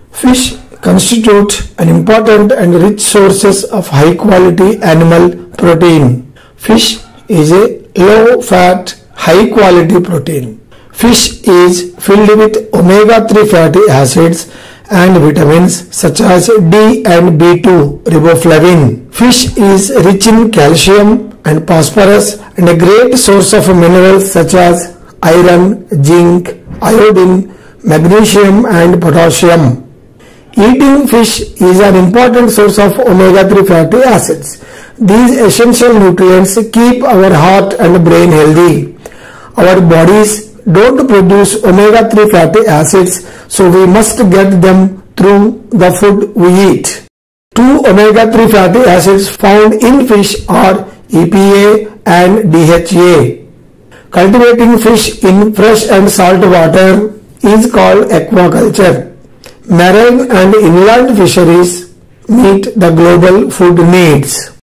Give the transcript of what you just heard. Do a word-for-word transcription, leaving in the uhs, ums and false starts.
Fish constitute an important and rich sources of high quality animal protein. Fish is a low fat, high quality protein. Fish is filled with omega three fatty acids and vitamins such as D and B two riboflavin. Fish is rich in calcium and phosphorus and a great source of minerals such as iron, zinc, iodine, magnesium and potassium. Eating fish is an important source of omega three fatty acids. These essential nutrients keep our heart and brain healthy. Our bodies don't produce omega three fatty acids, so we must get them through the food we eat. Two omega three fatty acids found in fish are E P A and D H A. Cultivating fish in fresh and salt water is called aquaculture. Marine and inland fisheries meet the global food needs.